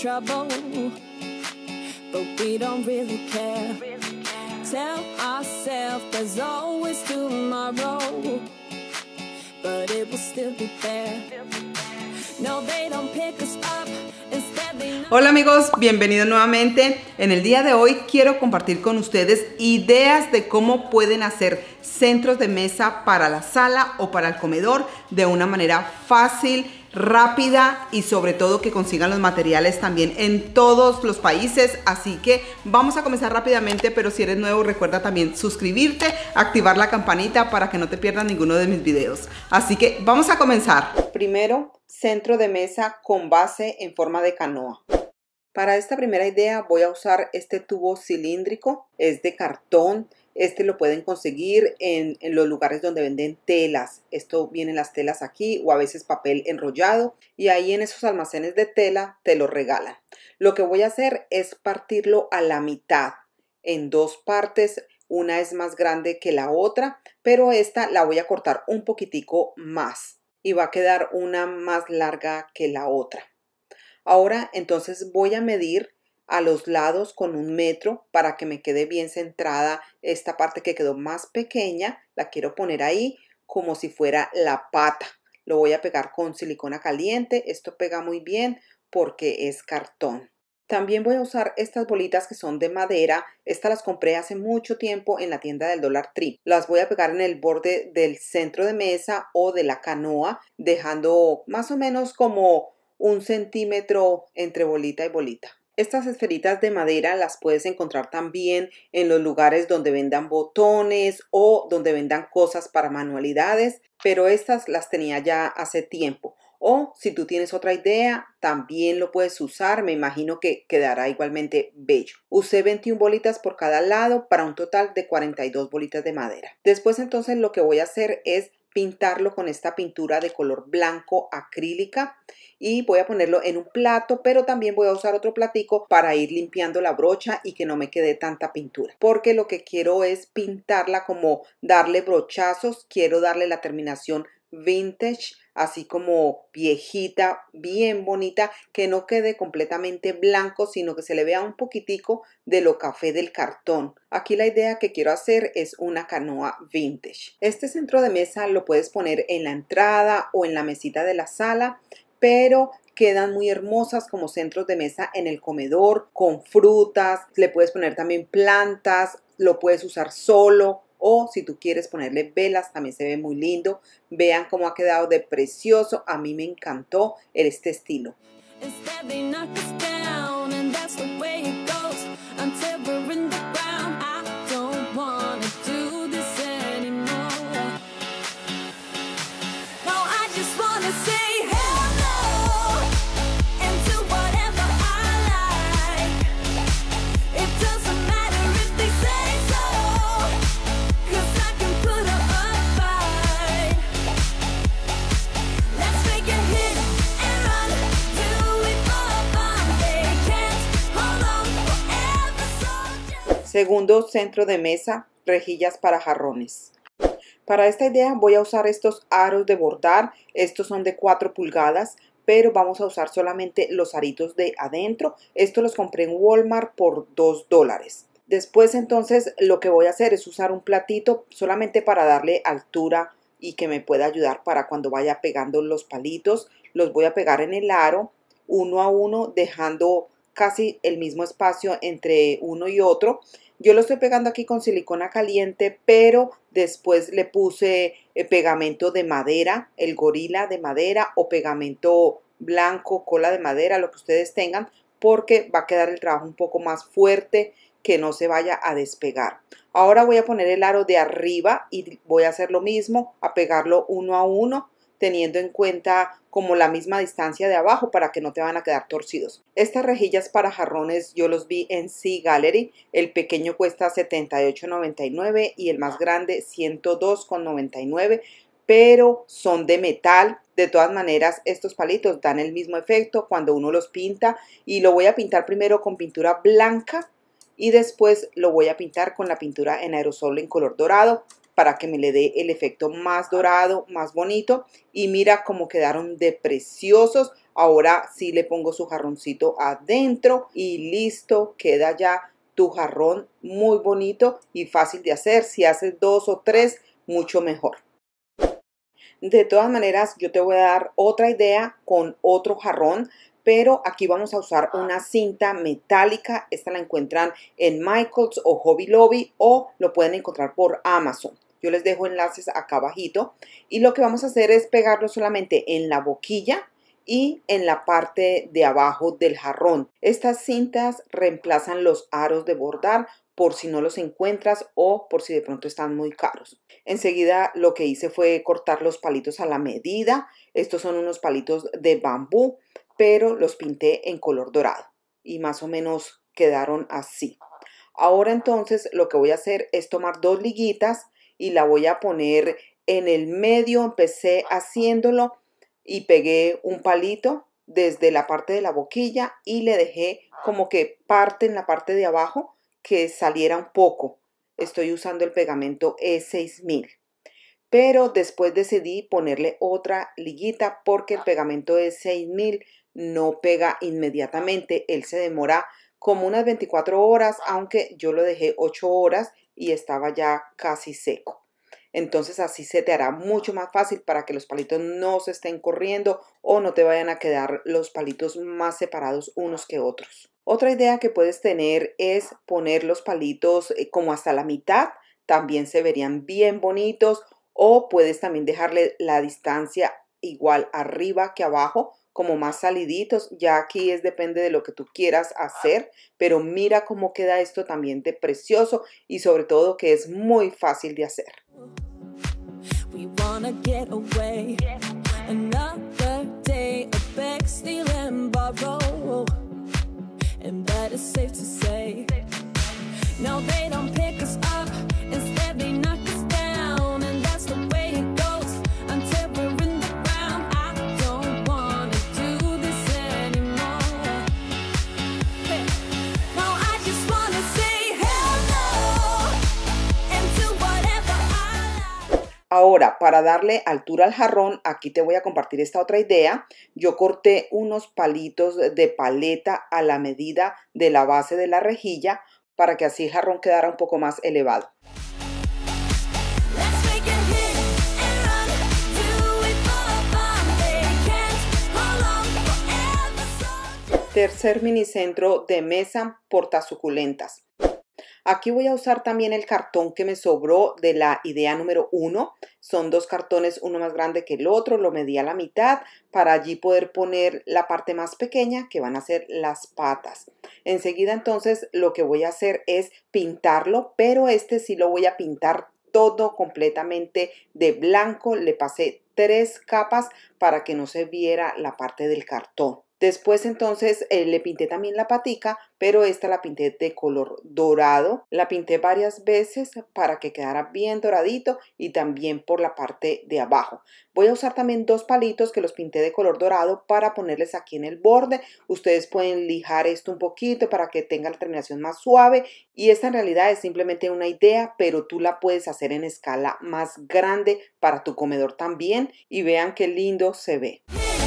trouble, but we don't really care. Tell ourselves there's always tomorrow, but it will still be there. No, they don't pick us up. Hola amigos, bienvenidos nuevamente. En el día de hoy quiero compartir con ustedes ideas de cómo pueden hacer centros de mesa para la sala o para el comedor de una manera fácil, rápida y sobre todo que consigan los materiales también en todos los países. Así que vamos a comenzar rápidamente, pero si eres nuevo recuerda también suscribirte, activar la campanita para que no te pierdas ninguno de mis videos. Así que vamos a comenzar. Primero, centro de mesa con base en forma de canoa. Para esta primera idea voy a usar este tubo cilíndrico, es de cartón. Este lo pueden conseguir en los lugares donde venden telas. Esto vienen las telas aquí o a veces papel enrollado y ahí en esos almacenes de tela te lo regalan. Lo que voy a hacer es partirlo a la mitad en dos partes. Una es más grande que la otra, pero esta la voy a cortar un poquitico más y va a quedar una más larga que la otra. Ahora entonces voy a medir a los lados con 1 metro para que me quede bien centrada esta parte que quedó más pequeña. La quiero poner ahí como si fuera la pata. Lo voy a pegar con silicona caliente. Esto pega muy bien porque es cartón. También voy a usar estas bolitas que son de madera. Estas las compré hace mucho tiempo en la tienda del Dollar Tree. Las voy a pegar en el borde del centro de mesa o de la canoa, dejando más o menos como 1 centímetro entre bolita y bolita. Estas esferitas de madera las puedes encontrar también en los lugares donde vendan botones o donde vendan cosas para manualidades, pero estas las tenía ya hace tiempo. O si tú tienes otra idea, también lo puedes usar. Me imagino que quedará igualmente bello. Usé 21 bolitas por cada lado para un total de 42 bolitas de madera. Después entonces lo que voy a hacer es pintarlo con esta pintura de color blanco acrílica y voy a ponerlo en un plato, pero también voy a usar otro platico para ir limpiando la brocha y que no me quede tanta pintura, porque lo que quiero es pintarla como darle brochazos. Quiero darle la terminación vintage, así como viejita, bien bonita, que no quede completamente blanco, sino que se le vea un poquitico de lo café del cartón. Aquí la idea que quiero hacer es una canoa vintage. Este centro de mesa lo puedes poner en la entrada o en la mesita de la sala, pero quedan muy hermosas como centros de mesa en el comedor, con frutas. Le puedes poner también plantas, lo puedes usar solo. O si tú quieres ponerle velas, también se ve muy lindo. Vean cómo ha quedado de precioso. A mí me encantó este estilo. Segundo centro de mesa, rejillas para jarrones. Para esta idea voy a usar estos aros de bordar. Estos son de 4 pulgadas, pero vamos a usar solamente los aritos de adentro. Estos los compré en Walmart por $2. Después entonces lo que voy a hacer es usar un platito solamente para darle altura y que me pueda ayudar para cuando vaya pegando los palitos. Los voy a pegar en el aro uno a uno, dejando casi el mismo espacio entre uno y otro. Yo lo estoy pegando aquí con silicona caliente, pero después le puse pegamento de madera, el gorila de madera o pegamento blanco, cola de madera, lo que ustedes tengan, porque va a quedar el trabajo un poco más fuerte, que no se vaya a despegar. Ahora voy a poner el aro de arriba y voy a hacer lo mismo, a pegarlo uno a uno, teniendo en cuenta como la misma distancia de abajo para que no te van a quedar torcidos. Estas rejillas para jarrones yo los vi en Sea Gallery. El pequeño cuesta $78.99 y el más grande $102.99, pero son de metal. De todas maneras, estos palitos dan el mismo efecto cuando uno los pinta, y lo voy a pintar primero con pintura blanca y después lo voy a pintar con la pintura en aerosol en color dorado para que me le dé el efecto más dorado, más bonito. Y mira cómo quedaron de preciosos. Ahora sí le pongo su jarroncito adentro y listo, queda ya tu jarrón muy bonito y fácil de hacer. Si haces 2 o 3, mucho mejor. De todas maneras, yo te voy a dar otra idea con otro jarrón, pero aquí vamos a usar una cinta metálica. Esta la encuentran en Michaels o Hobby Lobby o lo pueden encontrar por Amazon. Yo les dejo enlaces acá abajito. Y lo que vamos a hacer es pegarlo solamente en la boquilla y en la parte de abajo del jarrón. Estas cintas reemplazan los aros de bordar por si no los encuentras o por si de pronto están muy caros. Enseguida lo que hice fue cortar los palitos a la medida. Estos son unos palitos de bambú, pero los pinté en color dorado y más o menos quedaron así. Ahora entonces lo que voy a hacer es tomar 2 liguitas y la voy a poner en el medio. Empecé haciéndolo y pegué un palito desde la parte de la boquilla y le dejé como que parte en la parte de abajo que saliera un poco. Estoy usando el pegamento E6000. Pero después decidí ponerle otra liguita porque el pegamento E6000 no pega inmediatamente. Él se demora como unas 24 horas, aunque yo lo dejé 8 horas y estaba ya casi seco. Entonces así se te hará mucho más fácil para que los palitos no se estén corriendo o no te vayan a quedar los palitos más separados unos que otros. Otra idea que puedes tener es poner los palitos como hasta la mitad. También se verían bien bonitos. O puedes también dejarle la distancia igual arriba que abajo, como más saliditos. Ya aquí depende de lo que tú quieras hacer, pero mira cómo queda esto también de precioso y sobre todo que es muy fácil de hacer. We wanna get away. Another day of beg, steal and borrow. And that is safe to say. No, they don't pick us up. Instead they knock us down. And that's the way it goes until we're in the ground. I don't wanna do this anymore. Hey. No, I just wanna say hell no and do whatever I like. Ahora, para darle altura al jarrón, aquí te voy a compartir esta otra idea. Yo corté unos palitos de paleta a la medida de la base de la rejilla para que así el jarrón quedara un poco más elevado. Tercer minicentro de mesa portasuculentas. Aquí voy a usar también el cartón que me sobró de la idea número 1. Son 2 cartones, uno más grande que el otro. Lo medí a la mitad para allí poder poner la parte más pequeña que van a ser las patas. Enseguida entonces lo que voy a hacer es pintarlo, pero este sí lo voy a pintar todo completamente de blanco. Le pasé 3 capas para que no se viera la parte del cartón. Después entonces le pinté también la patica, pero esta la pinté de color dorado. La pinté varias veces para que quedara bien doradito y también por la parte de abajo. Voy a usar también 2 palitos que los pinté de color dorado para ponerles aquí en el borde. Ustedes pueden lijar esto un poquito para que tenga la terminación más suave. Y esta en realidad es simplemente una idea, pero tú la puedes hacer en escala más grande para tu comedor también. Y vean qué lindo se ve.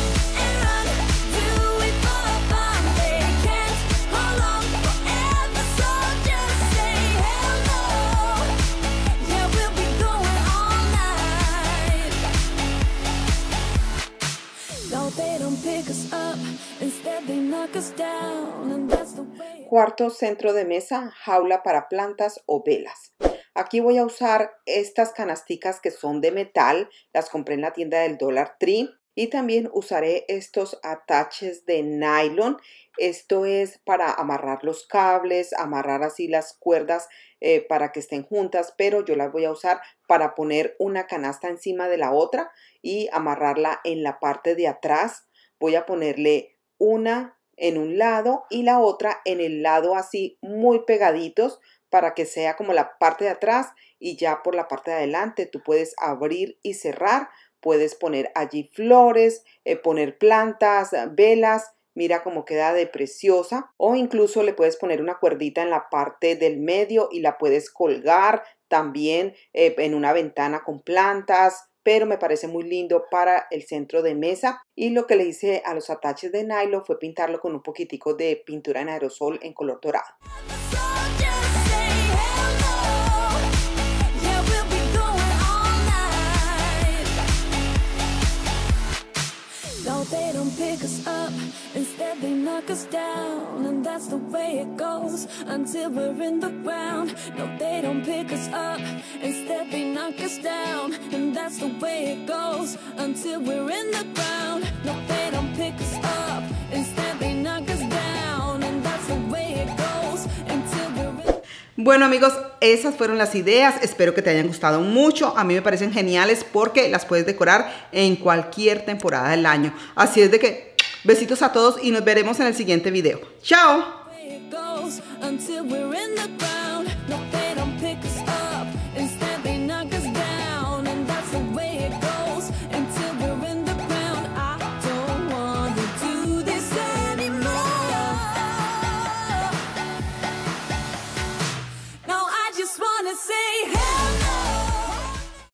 Cuarto centro de mesa, jaula para plantas o velas. Aquí voy a usar estas canasticas que son de metal, las compré en la tienda del Dollar Tree. Y también usaré estos ataches de nylon. Esto es para amarrar los cables, amarrar así las cuerdas para que estén juntas, pero yo las voy a usar para poner una canasta encima de la otra y amarrarla en la parte de atrás. Voy a ponerle una en un lado y la otra en el lado así muy pegaditos para que sea como la parte de atrás y ya por la parte de adelante tú puedes abrir y cerrar. Puedes poner allí flores, poner plantas, velas. Mira cómo queda de preciosa. O incluso le puedes poner una cuerdita en la parte del medio y la puedes colgar también en una ventana con plantas. pero me parece muy lindo para el centro de mesa. Y lo que le hice a los ataches de nylon fue pintarlo con un poquitico de pintura en aerosol en color dorado. No, they don't pick us up, instead they knock us down, and that's the way it goes until we're in the ground. No, they don't pick us up, instead they knock us down, and that's the way it goes until we're in the ground. No, they don't pick us up, instead they knock us down, and that's the way it goes until we're in. Bueno amigos, esas fueron las ideas, espero que te hayan gustado mucho, a mí me parecen geniales porque las puedes decorar en cualquier temporada del año. Así es de que, besitos a todos y nos veremos en el siguiente video. ¡Chao!